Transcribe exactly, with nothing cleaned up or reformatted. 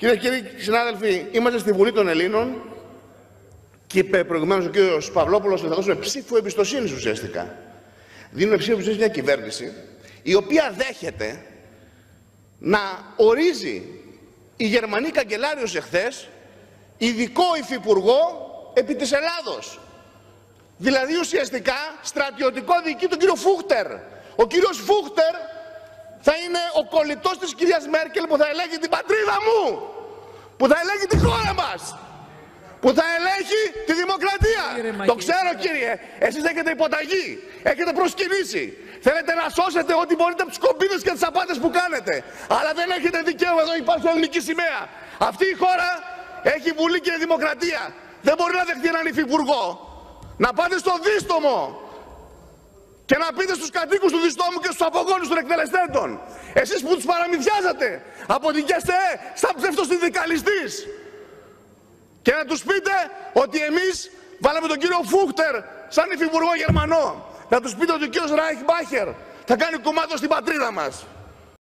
Κυρίες και κύριοι συνάδελφοι, είμαστε στη Βουλή των Ελλήνων και είπε προηγουμένως ο κ. Παυλόπουλος ότι θα δώσουμε ψήφο εμπιστοσύνης ουσιαστικά. Δίνουμε ψήφο εμπιστοσύνης μια κυβέρνηση η οποία δέχεται να ορίζει η Γερμανή καγκελάριος εχθές ειδικό υφυπουργό επί της Ελλάδος. Δηλαδή ουσιαστικά στρατιωτικό διοικητή τον κύριο Φούχτερ. Ο κύριος Φούχτερ θα είναι ο κολλητός της κυρίας Μέρκελ που θα ελέγχει την πατρίδα μου, που θα ελέγχει τη χώρα μας, που θα ελέγχει τη δημοκρατία. Κύριε Το ξέρω κύριε, εσείς έχετε υποταγή, έχετε προσκυνήσει. Θέλετε να σώσετε ό,τι μπορείτε από τους κομπίδες και τις απάτες που κάνετε. Αλλά δεν έχετε δικαίωμα, εδώ υπάρχει ελληνική σημαία. Αυτή η χώρα έχει βουλή και δημοκρατία. Δεν μπορεί να δεχτεί έναν υφυπουργό να πάτε στο δίστομο και να πείτε στους κατοίκους του διστόμου και στους απογόνους των εκτελεστέντων, εσείς που τους παραμυθιάζατε από την ΚΕΣΤΕ σαν ψευτοσυνδικαλιστής, και να τους πείτε ότι εμείς βάλαμε τον κύριο Φούχτερ σαν υφυπουργό Γερμανό. Να τους πείτε ότι ο κύριος Ράιχμπάχερ θα κάνει κουμάντο στην πατρίδα μας.